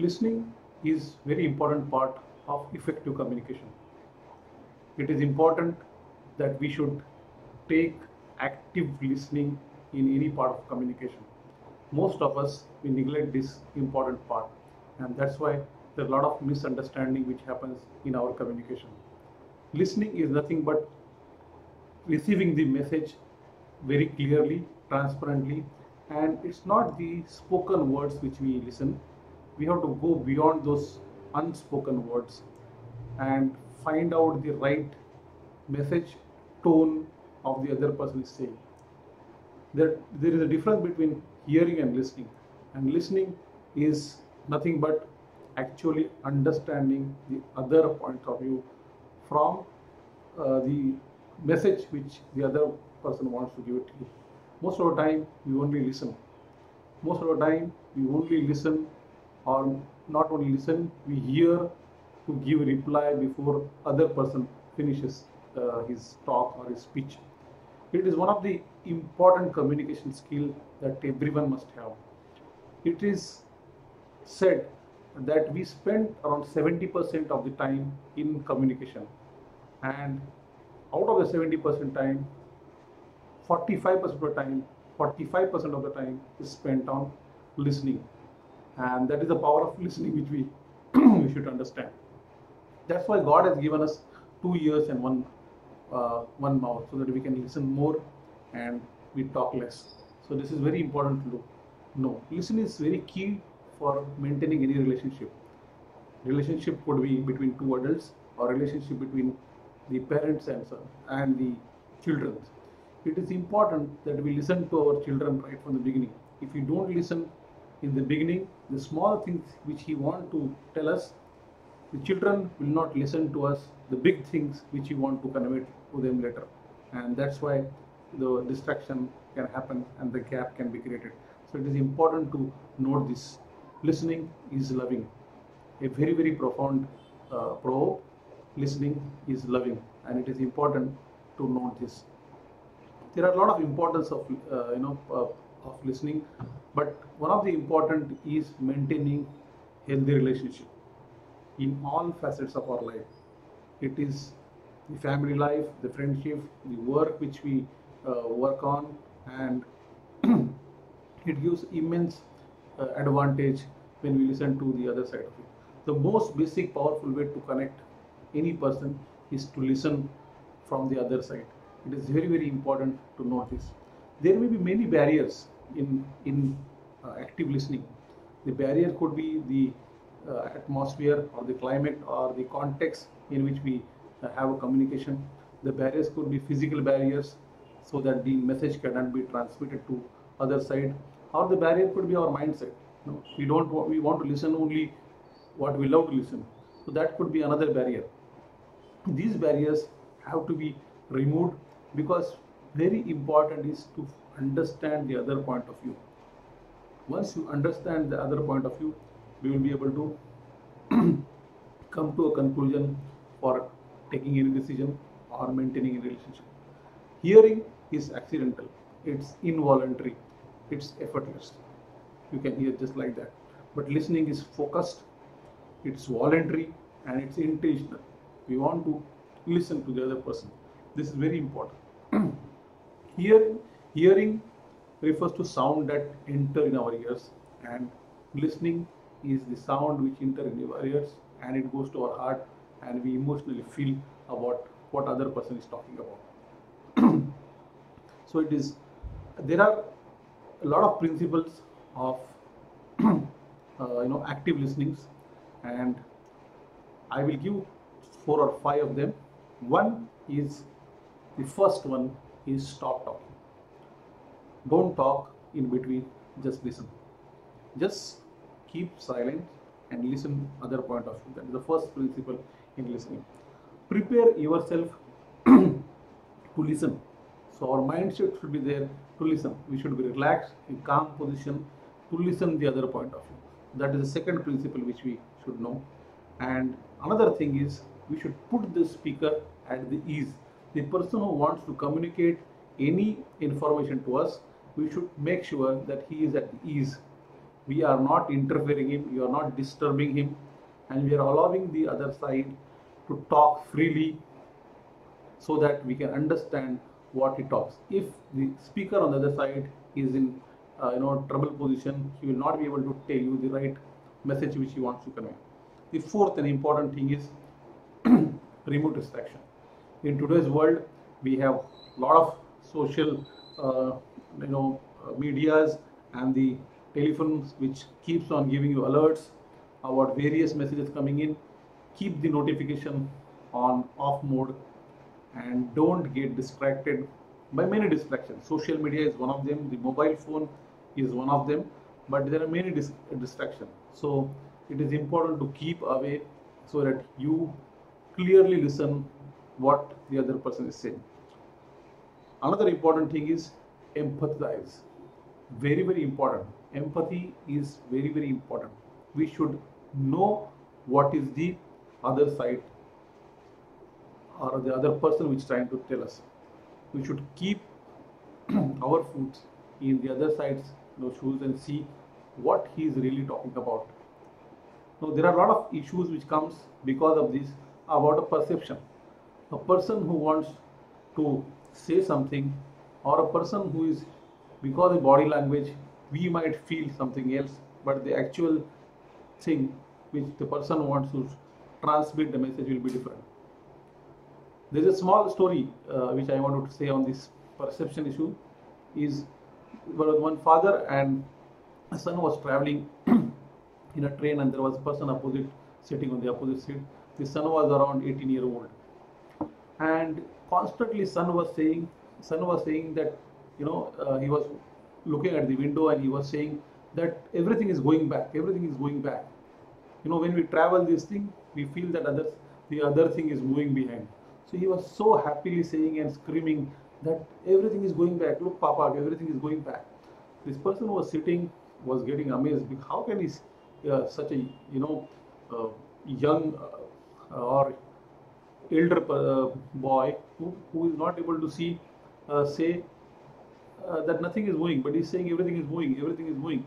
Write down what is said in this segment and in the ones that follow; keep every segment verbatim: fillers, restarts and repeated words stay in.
Listening is very important part of effective communication. It is important that we should take active listening in any part of communication. Most of us we neglect this important part, and that's why there are a lot of misunderstanding which happens in our communication. Listening is nothing but receiving the message very clearly, transparently, and it's not the spoken words which we listen. We have to go beyond those unspoken words and find out the right message tone of the other person is saying. There, there is a difference between hearing and listening, and listening is nothing but actually understanding the other point of view from uh, the message which the other person wants to give it to you. Most of the time we only listen. Most of the time we only listen, or not only listen, we hear to give reply before other person finishes uh, his talk or his speech. It is one of the important communication skill that everyone must have. It is said that we spend around seventy percent of the time in communication, and out of the seventy percent time, forty-five percent of the time, forty-five percent of the time is spent on listening, and that is the power of listening which we we should understand. That's why God has given us two ears and one uh, one mouth, so that we can listen more and we talk less. So this is very important to know. Listening is very key for maintaining any relationship. Relationship could be between two adults, or relationship between the parents and son and the children. It is important that we listen to our children right from the beginning. If we don't listen in the beginning, the small things which he want to tell us, the children will not listen to us, the big things which we want to convey to them later. And that's why the distraction can happen and the gap can be created. So it is important to note this. Listening is loving. A very, very profound uh, proverb. Listening is loving, and it is important to note this. There are a lot of importance of uh, you know uh, of listening, but one of the important is maintaining healthy relationship in all facets of our life. It is the family life, the friendship, the work which we uh, work on, and it gives immense uh, advantage when we listen to the other side of it. The most basic powerful way to connect any person is to listen from the other side. It is very, very important to note this. There may be many barriers in in uh, active listening. The barrier could be the uh, atmosphere or the climate or the context in which we uh, have a communication. The barriers could be physical barriers, so that the message cannot be transmitted to other side, or the barrier could be our mindset. You know, we don't want, we want to listen only what we love to listen. So that could be another barrier. These barriers have to be removed, because very important is to understand the other point of view. Once you understand the other point of view, we will be able to come to a conclusion for taking any decision or maintaining a relationship. Hearing is accidental, it's involuntary, it's effortless. You can hear just like that. But listening is focused, it's voluntary, and it's intentional. We want to listen to the other person. This is very important. Hearing, hearing refers to sound that enter in our ears, and listening is the sound which enter in our ears and it goes to our heart, and we emotionally feel about what other person is talking about. So it is, there are a lot of principles of uh, you know active listenings, and I will give four or five of them. One is, the first one is stop talking. Don't talk in between, just listen. Just keep silent and listen other point of view. That is the first principle in listening. Prepare yourself to listen. So our mindset should be there to listen. We should be relaxed in calm position to listen the other point of view. That is the second principle which we should know. And another thing is, we should put the speaker at the ease. The person who wants to communicate any information to us, we should make sure that he is at the ease. We are not interfering him, you are not disturbing him, and we are allowing the other side to talk freely so that we can understand what he talks. If the speaker on the other side is in uh, you know trouble position, he will not be able to tell you the right message which he wants to convey. The fourth and important thing is remote distraction. In today's world, we have a lot of social uh, you know uh, medias and the telephones which keeps on giving you alerts about various messages coming in. Keep the notification on off mode and don't get distracted by many distractions. Social media is one of them, the mobile phone is one of them, but there are many dis distractions. So it is important to keep away so that you clearly listen what the other person is saying. Another important thing is empathize. Very, very important. Empathy is very, very important. We should know what is the other side or the other person which is trying to tell us. We should keep our foot in the other side's you know, shoes and see what he is really talking about. Now, there are a lot of issues which comes because of this about a perception. A person who wants to say something, or a person who is, because of body language, we might feel something else, but the actual thing which the person wants to transmit the message will be different. There is a small story uh, which I wanted to say on this perception issue. Is one father and a son was traveling in a train, and there was a person opposite sitting on the opposite seat. The son was around eighteen year old, and constantly son was saying son was saying that you know uh, he was looking at the window and he was saying that everything is going back, everything is going back. You know, when we travel this thing, we feel that others, the other thing is moving behind. So he was so happily saying and screaming that everything is going back. Look, Papa, everything is going back. This person who was sitting was getting amazed. How can he, uh, such a you know uh, young uh, or elder uh, boy who, who is not able to see uh, say uh, that nothing is moving, but he's saying everything is moving, everything is moving.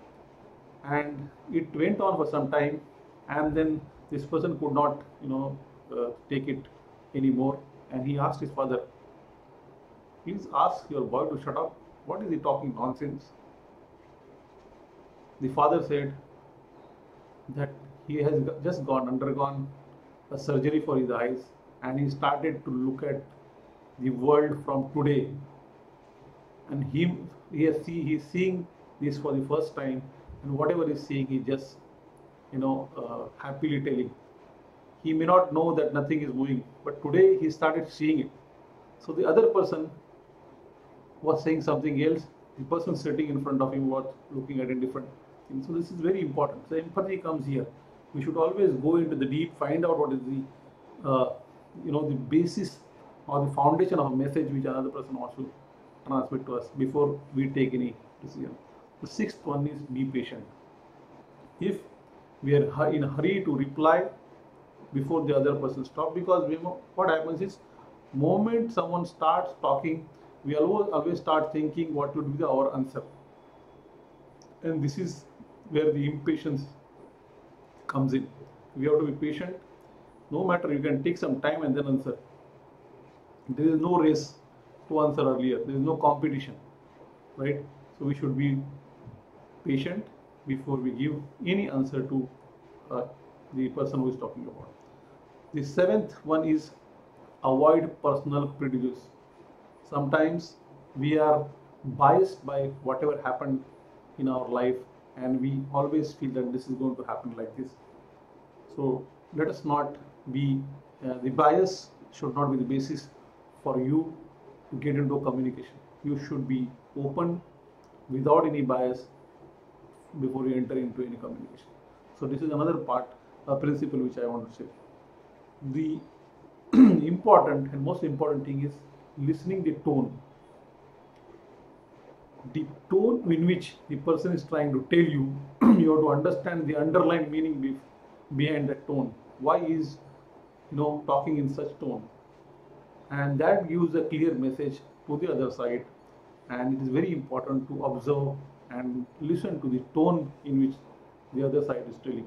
And it went on for some time, and then this person could not you know uh, take it anymore, and he asked his father, please ask your boy to shut up. What is he talking nonsense? The father said that he has just gone undergone a surgery for his eyes, and he started to look at the world from today, and he he has see he is seeing this for the first time, and whatever he is seeing, he just you know uh, happily telling. He may not know that nothing is moving, but today he started seeing it. So the other person was saying something else. The person sitting in front of him was looking at a different thing. So this is very important. So empathy comes here. We should always go into the deep, find out what is the uh, you know the basis or the foundation of a message which another person wants to transmit to us before we take any decision. The sixth one is be patient. If we are in a hurry to reply before the other person stops, because we know what happens is, moment someone starts talking, we always always start thinking what would be our answer, and this is where the impatience comes in. We have to be patient. No matter, you can take some time and then answer. There is no race to answer earlier. There is no competition, right? So we should be patient before we give any answer to uh, the person who is talking about. The seventh one is avoid personal prejudice. Sometimes we are biased by whatever happened in our life, and we always feel that this is going to happen like this. So let us not be, uh, the bias should not be the basis for you to get into a communication. You should be open without any bias before you enter into any communication. So this is another part, a principle which I want to say. The important and most important thing is listening the tone. The tone in which the person is trying to tell you, you have to understand the underlying meaning be, behind that tone. Why is you know talking in such tone? And that gives a clear message to the other side. And it is very important to observe and listen to the tone in which the other side is telling.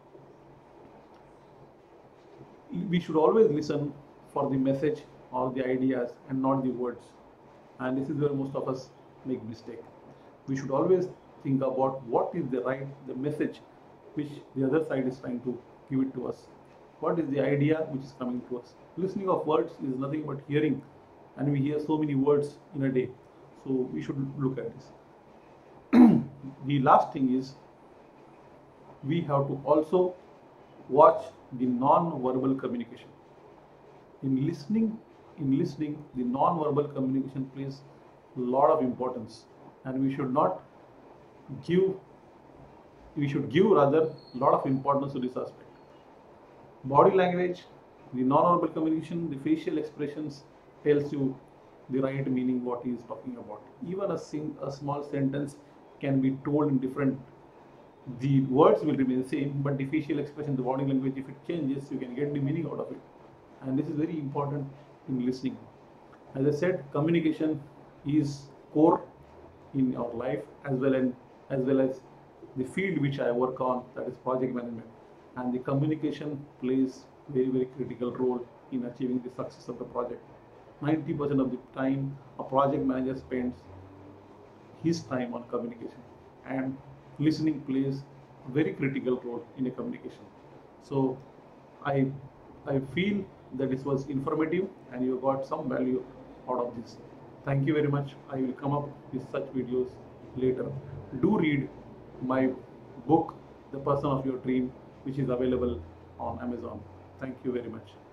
We should always listen for the message or the ideas and not the words. And this is where most of us make mistake. We should always think about what is the right, the message which the other side is trying to give it to us. What is the idea which is coming to us? Listening of words is nothing but hearing, and we hear so many words in a day. So we should look at this. The last thing is we have to also watch the non-verbal communication. In listening, in listening, the non-verbal communication plays a lot of importance, and we should not give, we should give rather a lot of importance to this aspect. Body language, the non-verbal communication, the facial expressions tells you the right meaning what he is talking about. Even a, sing, a small sentence can be told in different, the words will remain the same, but the facial expression, the body language, if it changes, you can get the meaning out of it. And this is very important in listening. As I said, communication is core in our life, as well as as well as the field which I work on, that is project management. And the communication plays very very critical role in achieving the success of the project. ninety percent of the time a project manager spends his time on communication, and listening plays a very critical role in a communication. So I I feel that this was informative and you got some value out of this. Thank you very much. I will come up with such videos later. Do read my book, The Person of Your Dream, which is available on Amazon. Thank you very much.